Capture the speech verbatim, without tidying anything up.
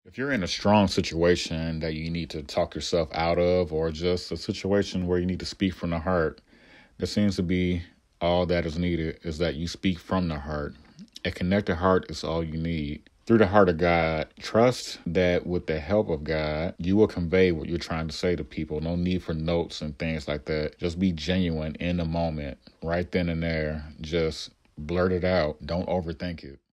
If you're in a strong situation that you need to talk yourself out of, or just a situation where you need to speak from the heart, that seems to be all that is needed is that you speak from the heart. A connected heart is all you need. Through the heart of God, trust that with the help of God, you will convey what you're trying to say to people. No need for notes and things like that. Just be genuine in the moment, right then and there. Just blurt it out. Don't overthink it.